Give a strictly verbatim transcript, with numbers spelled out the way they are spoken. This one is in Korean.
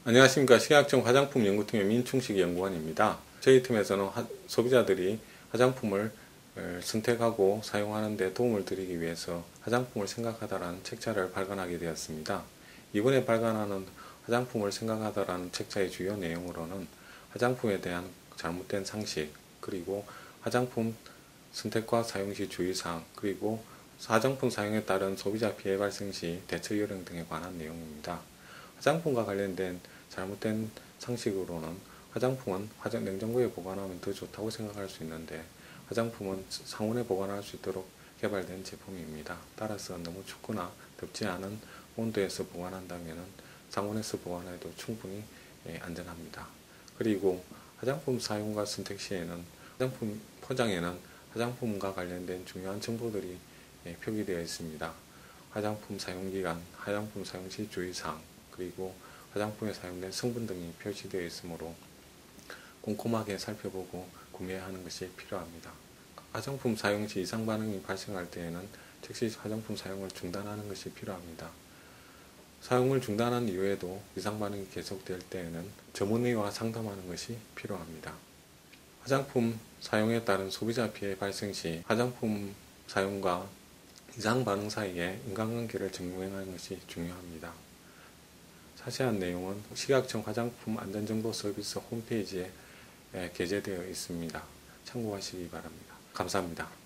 안녕하십니까. 식약청 화장품 연구팀의 민충식 연구원입니다. 저희 팀에서는 하, 소비자들이 화장품을 선택하고 사용하는 데 도움을 드리기 위해서 화장품을 생각하다라는 책자를 발간하게 되었습니다. 이번에 발간하는 화장품을 생각하다라는 책자의 주요 내용으로는 화장품에 대한 잘못된 상식, 그리고 화장품 선택과 사용 시 주의사항, 그리고 화장품 사용에 따른 소비자 피해 발생 시 대처 요령 등에 관한 내용입니다. 화장품과 관련된 잘못된 상식으로는 화장품은 화장 냉장고에 보관하면 더 좋다고 생각할 수 있는데, 화장품은 상온에 보관할 수 있도록 개발된 제품입니다. 따라서 너무 춥거나 덥지 않은 온도에서 보관한다면 상온에서 보관해도 충분히 안전합니다. 그리고 화장품 사용과 선택 시에는 화장품 포장에는 화장품과 관련된 중요한 정보들이 표기되어 있습니다. 화장품 사용기간, 화장품 사용 시 주의사항, 그리고 화장품에 사용된 성분 등이 표시되어 있으므로 꼼꼼하게 살펴보고 구매하는 것이 필요합니다. 화장품 사용 시 이상 반응이 발생할 때에는 즉시 화장품 사용을 중단하는 것이 필요합니다. 사용을 중단한 이후에도 이상 반응이 계속될 때에는 전문의와 상담하는 것이 필요합니다. 화장품 사용에 따른 소비자 피해 발생 시 화장품 사용과 이상 반응 사이에 인과관계를 증명하는 것이 중요합니다. 자세한 내용은 식약청 화장품 안전정보 서비스 홈페이지에 게재되어 있습니다. 참고하시기 바랍니다. 감사합니다.